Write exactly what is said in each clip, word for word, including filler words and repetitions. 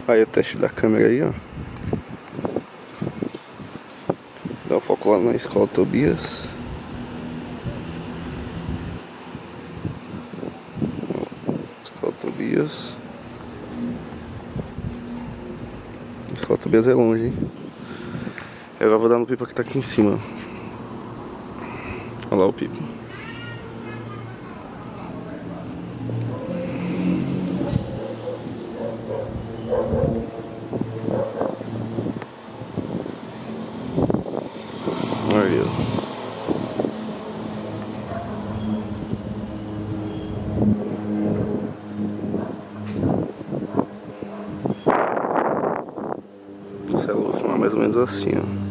Aí o teste da câmera aí, ó. Dá o foco lá na escola Tobias. Escola Tobias. Escola Tobias é longe, hein? Eu agora vou dar no pipa que tá aqui em cima. Olha lá o pipa. Aí, ó. Essa luz vai filmar mais ou menos assim, ó.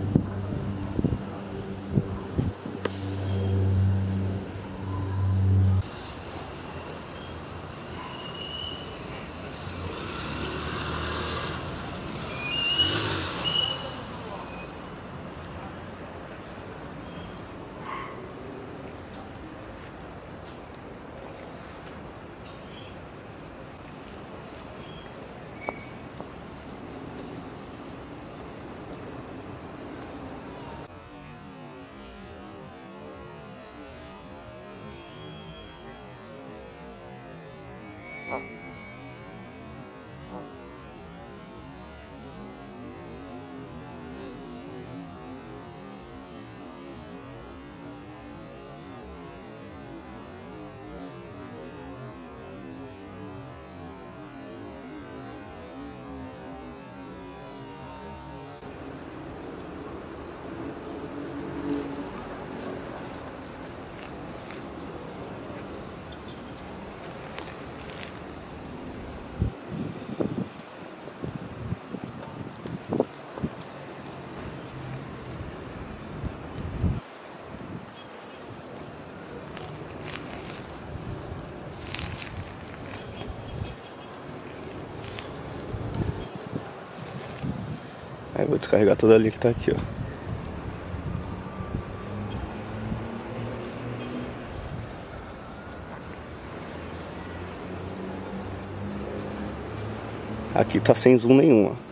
Aí eu vou descarregar toda a linha que tá aqui, ó. Aqui tá sem zoom nenhum, ó.